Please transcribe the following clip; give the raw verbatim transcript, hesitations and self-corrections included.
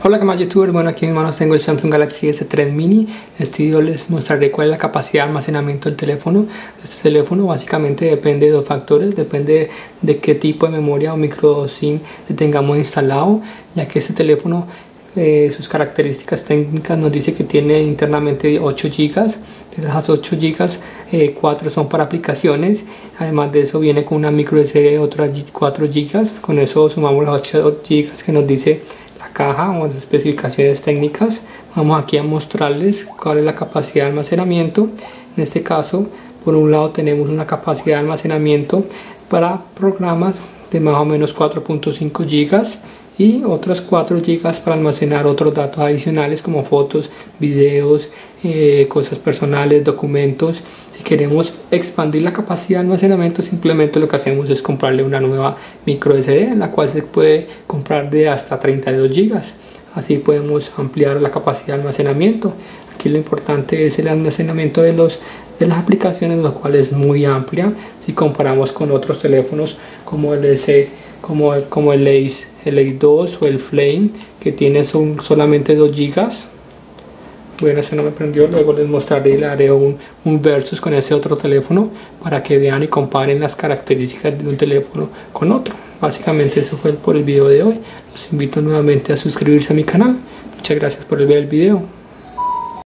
Hola, ¿qué más, youtuber? Bueno, aquí en mis manos tengo el Samsung Galaxy S tres Mini. En este video les mostraré cuál es la capacidad de almacenamiento del teléfono. Este teléfono básicamente depende de dos factores, depende de qué tipo de memoria o micro SIM le tengamos instalado, ya que este teléfono, eh, sus características técnicas nos dice que tiene internamente ocho gigas. De las ocho gigas, eh, cuatro son para aplicaciones. Además de eso viene con una micro S D de otras cuatro gigas. Con eso sumamos las ocho gigas que nos dice caja o las especificaciones técnicas. Vamos aquí a mostrarles cuál es la capacidad de almacenamiento. En este caso, por un lado tenemos una capacidad de almacenamiento para programas de más o menos cuatro punto cinco gigas y otras cuatro gigas para almacenar otros datos adicionales como fotos, videos, eh, cosas personales, documentos. Si queremos expandir la capacidad de almacenamiento, simplemente lo que hacemos es comprarle una nueva micro S D, en la cual se puede comprar de hasta treinta y dos gigas. Así podemos ampliar la capacidad de almacenamiento. Aquí lo importante es el almacenamiento de los de las aplicaciones, lo cual es muy amplia si comparamos con otros teléfonos como el S como, como el Ace, el Ace dos o el Flame, que tiene son solamente dos gigas. Bueno, ese no me prendió. Luego les mostraré y le haré un, un versus con ese otro teléfono para que vean y comparen las características de un teléfono con otro. Básicamente eso fue por el video de hoy. Los invito nuevamente a suscribirse a mi canal. Muchas gracias por ver el video.